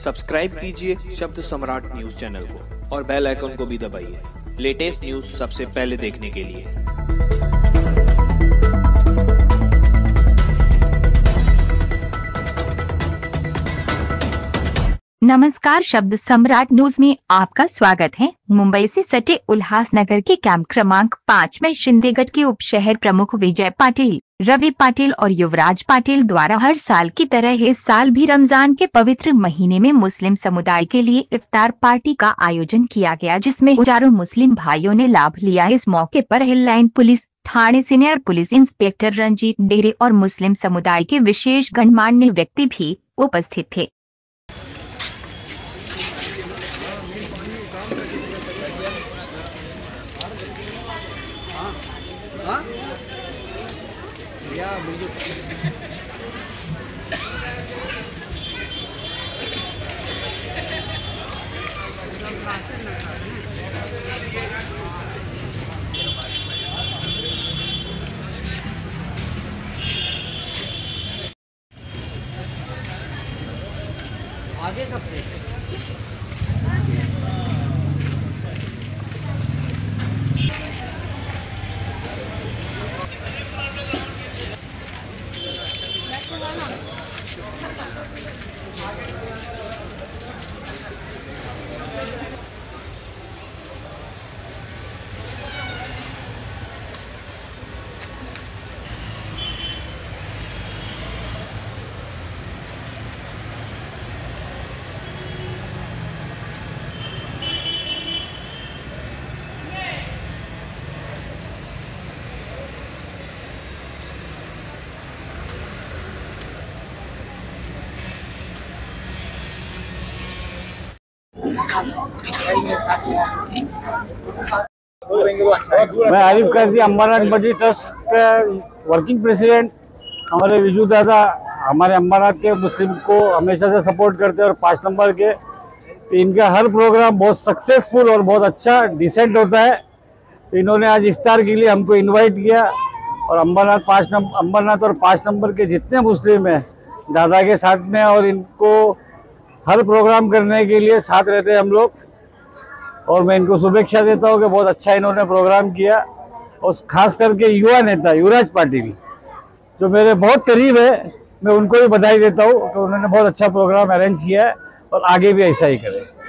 Subscribe कीजिए शब्द सम्राट न्यूज चैनल को और बेल आइकन को भी दबाइए लेटेस्ट न्यूज सबसे पहले देखने के लिए। नमस्कार, शब्द सम्राट न्यूज में आपका स्वागत है। मुंबई से सटे उल्हासनगर के कैंप क्रमांक 5 में शिंदेगढ़ के उप शहर प्रमुख विजय पाटिल, रवि पाटिल और युवराज पाटिल द्वारा हर साल की तरह इस साल भी रमजान के पवित्र महीने में मुस्लिम समुदाय के लिए इफ्तार पार्टी का आयोजन किया गया, जिसमें हजारों मुस्लिम भाइयों ने लाभ लिया। इस मौके पर हिल लाइन पुलिस थाने senior police inspector Ranjit Dere और मुस्लिम समुदाय के विशेष गणमान्य व्यक्ति भी उपस्थित थे। आगे सबसे मैं आरिफ काजी अम्बानाथ मस्जिद ट्रस्ट का वर्किंग प्रेसिडेंट। हमारे विजू दादा हमारे अम्बानाथ के मुस्लिम को हमेशा से सपोर्ट करते हैं और 5 नंबर के, तो इनका हर प्रोग्राम बहुत सक्सेसफुल और बहुत अच्छा डिसेंट होता है। तो इन्होंने आज इफ्तार के लिए हमको इनवाइट किया और अम्बानाथ और 5 नंबर के जितने मुस्लिम हैं दादा के साथ में, और इनको हर प्रोग्राम करने के लिए साथ रहते हैं हम लोग। और मैं इनको शुभेच्छा देता हूँ कि बहुत अच्छा इन्होंने प्रोग्राम किया। और खास करके युवा नेता युवराज पाटिल जो मेरे बहुत करीब है, मैं उनको भी बधाई देता हूँ कि उन्होंने बहुत अच्छा प्रोग्राम अरेंज किया है और आगे भी ऐसा ही करें।